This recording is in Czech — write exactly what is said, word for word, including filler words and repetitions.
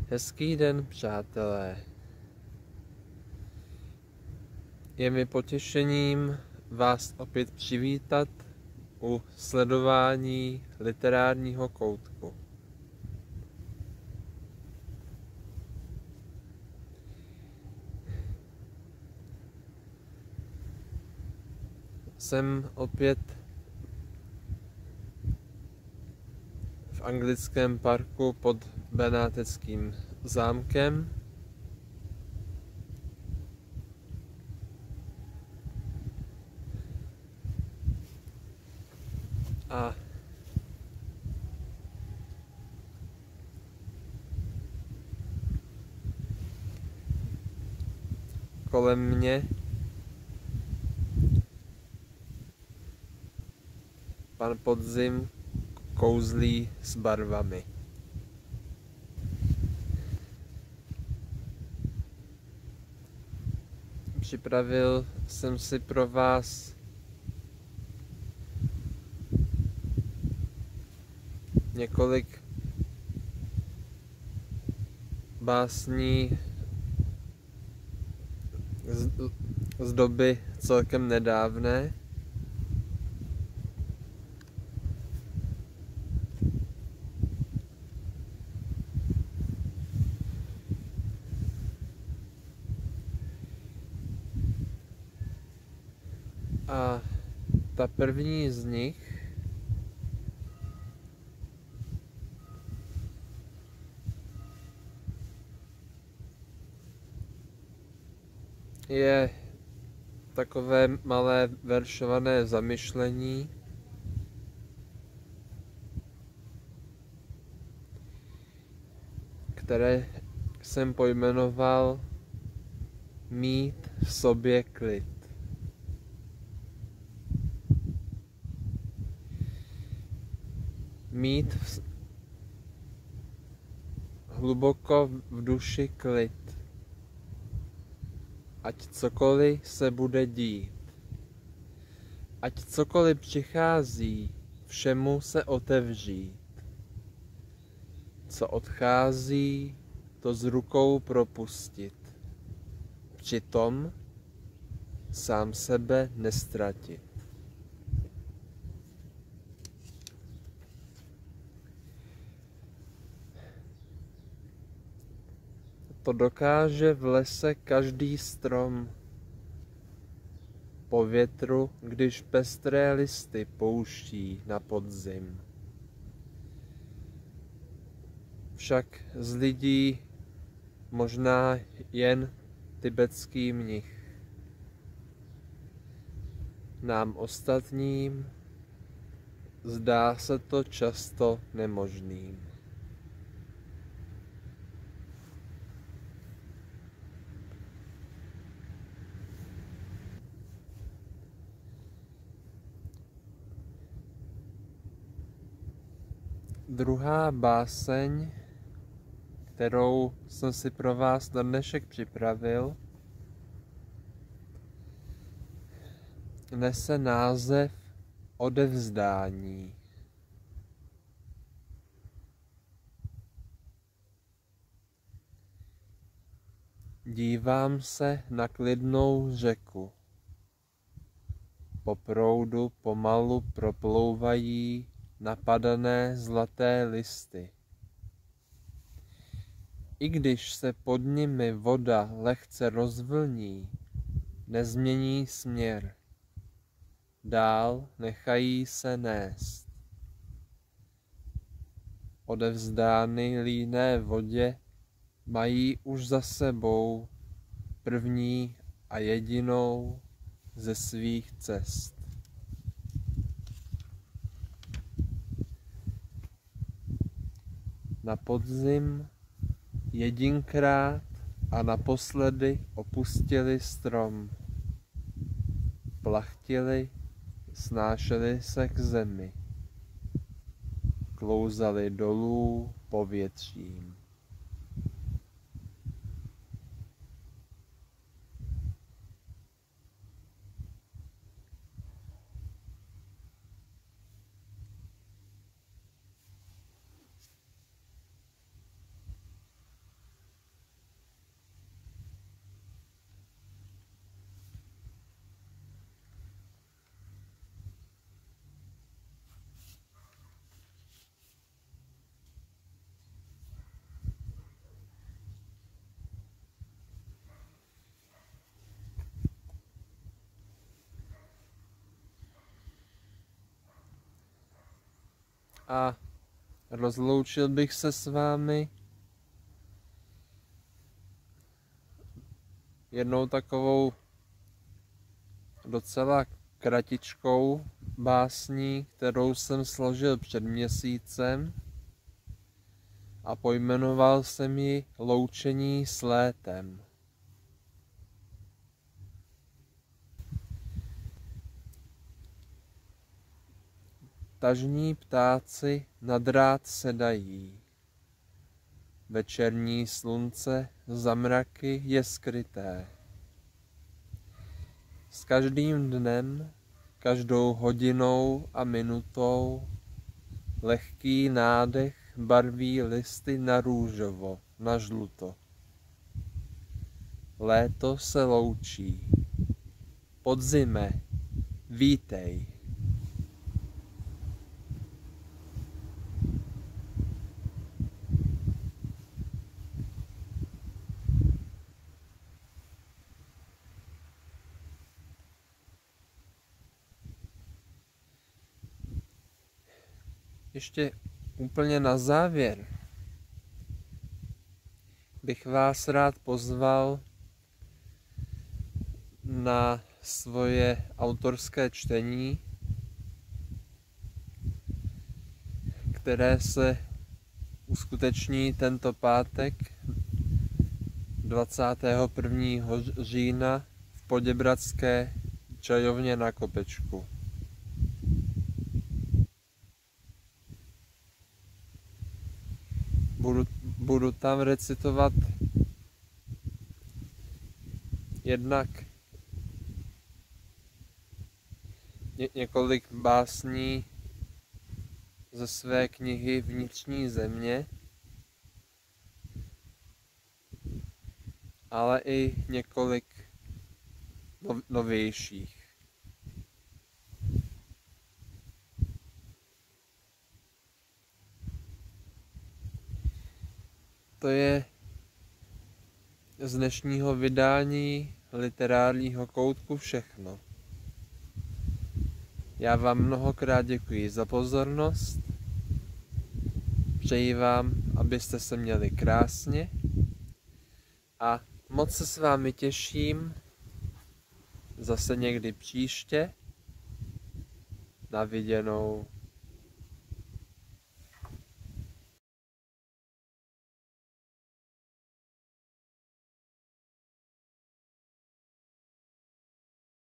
Hezký den, přátelé. Je mi potěšením vás opět přivítat u sledování literárního koutku. Jsem opět v anglickém parku pod Benáteckým zámkem. A kolem mě pan Podzim kouzlí s barvami. Připravil jsem si pro vás několik básní z, z doby celkem nedávné. A ta první z nich je takové malé veršované zamyšlení, které jsem pojmenoval Mít v sobě klid. Mít v, hluboko v duši klid, ať cokoliv se bude dít, ať cokoliv přichází, všemu se otevřít. Co odchází, to z rukou propustit. Přitom sám sebe nestratit. To dokáže v lese každý strom, po větru, když pestré listy pouští na podzim. Však z lidí možná jen tibetský mnich. Nám ostatním zdá se to často nemožným. Druhá báseň, kterou jsem si pro vás na dnešek připravil, nese název Odevzdání. Dívám se na klidnou řeku. Po proudu pomalu proplouvají napadané zlaté listy. I když se pod nimi voda lehce rozvlní, nezmění směr. Dál nechají se nést. Odevzdány líné vodě mají už za sebou první a jedinou ze svých cest. Na podzim jedinkrát a naposledy opustili strom. Plachtili, snášeli se k zemi. Klouzali dolů povětřím. a rozloučil bych se s vámi jednou takovou docela kratičkou básní, kterou jsem složil před měsícem a pojmenoval jsem ji Loučení s létem. Tažní ptáci na drát sedají, večerní slunce za mraky je skryté. S každým dnem, každou hodinou a minutou lehký nádech barví listy na růžovo, na žluto. Léto se loučí. Podzime, vítej. Ještě úplně na závěr bych vás rád pozval na svoje autorské čtení, které se uskuteční tento pátek dvacátého prvního října v Poděbradské čajovně na Kopečku. Budu, budu tam recitovat jednak ně, několik básní ze své knihy Vnitřní země, ale i několik nov, novějších. To je z dnešního vydání Literárního koutku všechno. Já vám mnohokrát děkuji za pozornost. Přeji vám, abyste se měli krásně a moc se s vámi těším zase někdy příště. Na viděnou.